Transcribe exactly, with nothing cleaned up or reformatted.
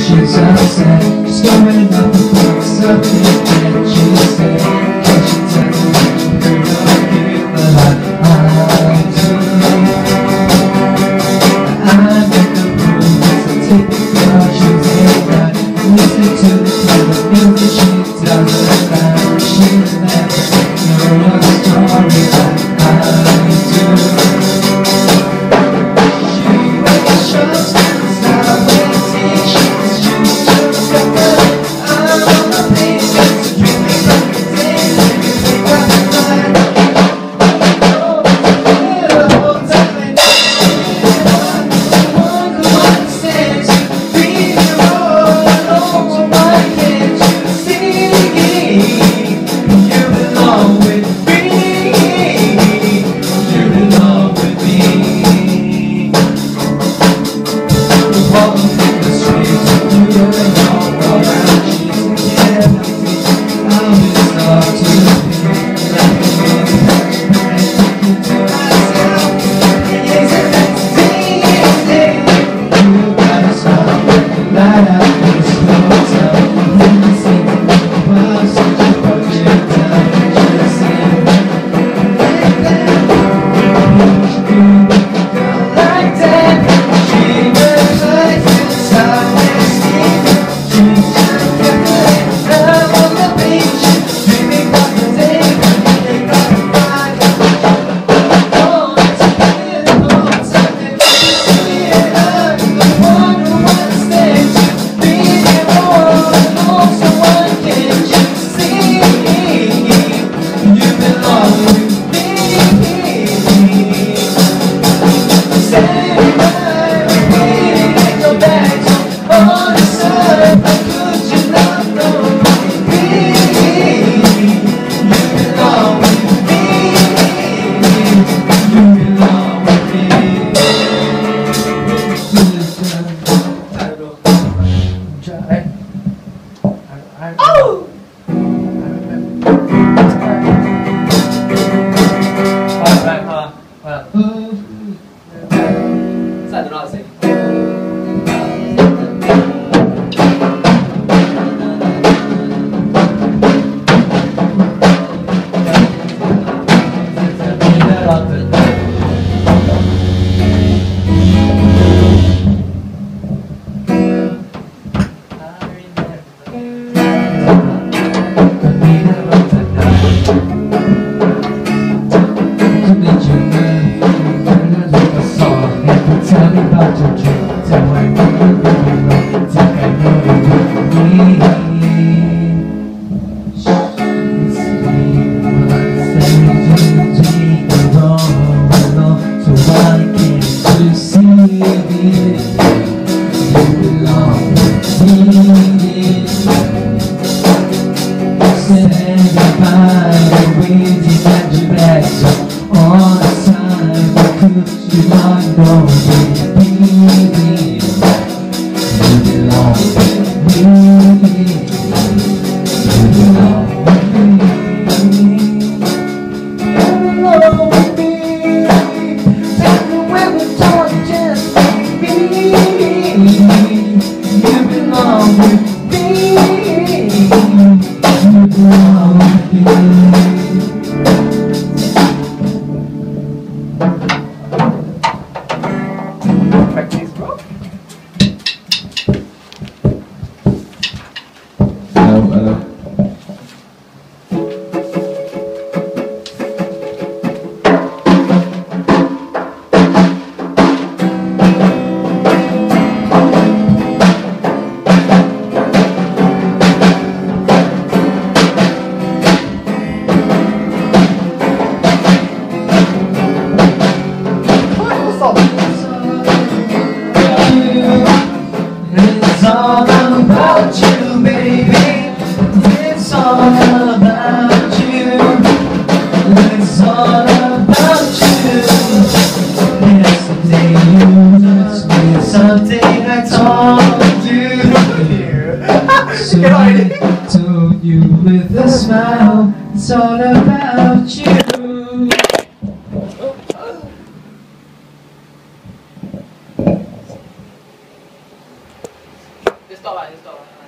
she's upset. She's going up and doing something that she said. But she doesn't really love you, but I, I do. I'm in the room, so take the girl, she's in right. Listen to the kind of music she doesn't like. She'll never know a story like I do. She wears shorts and sideways t-shirts. She's just got the I'm on the page, just dreaming like a day. Dreaming like a night. Oh, the whole time I know one who understands you. Being all alone, why can't you see? You belong with me. You belong with me. Walking through the streets, you and all around. She's the canopy. I'm just start to think. Laughing in passion and thinking to myself, is it that day? You gotta stop and light up this hotel. Let me see the bus, such a fucking time. Just saying, like that. You girl like that. She wears like this, I wear skin. She's just got the love on the beach. Dreaming about the day when they got the fire. Oh, it's a beautiful time and you see it. I'm the one who understands you. Being all alone, so why can't you see? You belong with me. Standing by, waiting, ain't no bags on the side. How could you not know me? You belong with me. You belong with me. Oh! Alright, huh? Well, sai the note sing. Tell me about your dreams, tell me what you really want, think I know you with me. It's me, but saying you dream wrong, wrong, so why can't you see it? You belong with me. Saying goodbye, waiting at your back, so all the time, how could you not know? Practice, bro. Hello, hello. It's all about you, baby. It's all about you. It's all about you. Yesterday you touched me, something I told you. So I told you with a smile, it's all about you. Just stop lah, just stop lah.